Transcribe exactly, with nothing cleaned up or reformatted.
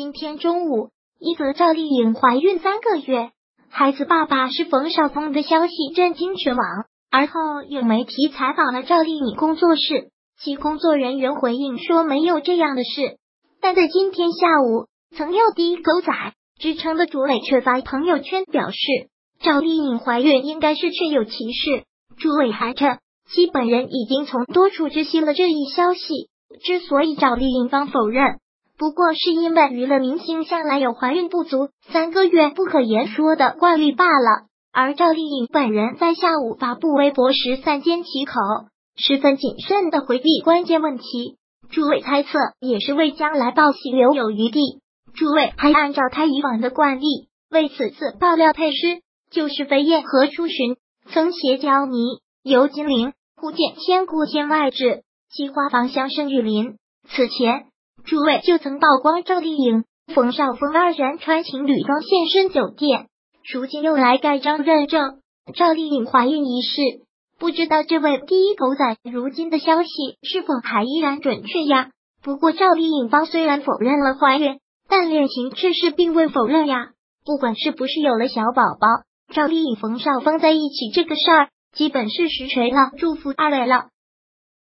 今天中午，一则赵丽颖怀孕三个月，孩子爸爸是冯绍峰的消息震惊全网。而后有媒体采访了赵丽颖工作室，其工作人员回应说没有这样的事。但在今天下午，曾有第一狗仔之称的朱伟却发朋友圈表示，赵丽颖怀孕应该是确有其事。朱伟还称，其本人已经从多处知悉了这一消息，之所以赵丽颖方否认，不过是因为娱乐明星向来有怀孕不足三个月不可言说的惯例罢了。而赵丽颖本人在下午发布微博时三缄其口，十分谨慎地回避关键问题。朱伟猜测也是为将来报喜留有余地。朱伟还按照他以往的惯例，为此次爆料配诗，就是飞燕何处寻，曾携娇妮、尤金玲、忽见千古天外志，其花房相生玉林。此前，朱伟就曾曝光赵丽颖、冯绍峰二人穿情侣装现身酒店。如今又来盖章认证赵丽颖怀孕一事，不知道这位第一狗仔如今的消息是否还依然准确呀？不过赵丽颖方虽然否认了怀孕，但恋情却是并未否认呀。不管是不是有了小宝宝，赵丽颖冯绍峰在一起这个事儿基本是实锤了，祝福二位了。